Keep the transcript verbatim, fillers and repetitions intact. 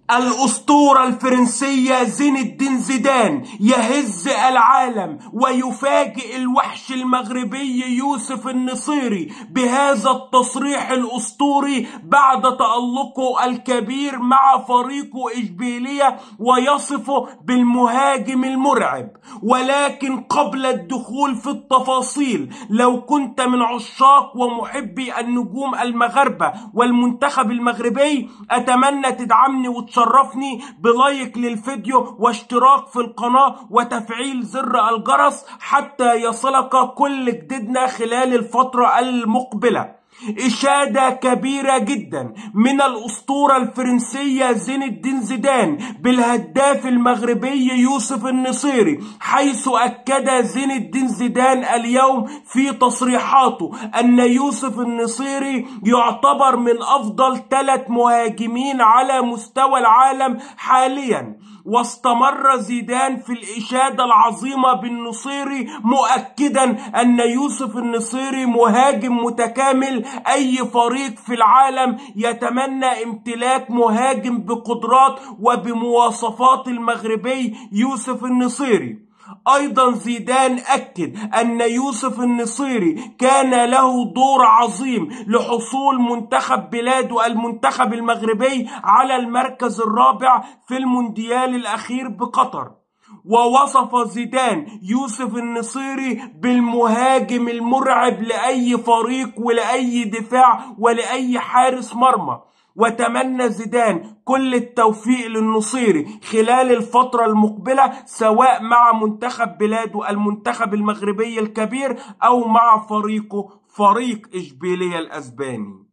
الأسطورة الفرنسية زين الدين زيدان يهز العالم ويفاجئ الوحش المغربي يوسف النصيري بهذا التصريح الأسطوري بعد تألقه الكبير مع فريقه إشبيلية ويصفه بالمهاجم المرعب. ولكن قبل الدخول في التفاصيل، لو كنت من عشاق ومحبي النجوم المغاربة والمنتخب المغربي، أتمنى تدعمني وتشاركني شرفني بلايك للفيديو واشتراك في القناة وتفعيل زر الجرس حتى يصلك كل جديدنا خلال الفترة المقبلة. إشادة كبيرة جدا من الأسطورة الفرنسية زين الدين زيدان بالهداف المغربي يوسف النصيري، حيث أكد زين الدين زيدان اليوم في تصريحاته أن يوسف النصيري يعتبر من أفضل ثلاث مهاجمين على مستوى العالم حاليا. واستمر زيدان في الإشادة العظيمة بالنصيري مؤكدا أن يوسف النصيري مهاجم متكامل. أي فريق في العالم يتمنى امتلاك مهاجم بقدرات وبمواصفات المغربي يوسف النصيري. أيضا زيدان أكد أن يوسف النصيري كان له دور عظيم لحصول منتخب بلاده المنتخب المغربي على المركز الرابع في المونديال الأخير بقطر. ووصف زيدان يوسف النصيري بالمهاجم المرعب لأي فريق ولأي دفاع ولأي حارس مرمى. وتمنى زيدان كل التوفيق للنصيري خلال الفترة المقبلة، سواء مع منتخب بلاده المنتخب المغربي الكبير أو مع فريقه فريق إشبيلية الأسباني.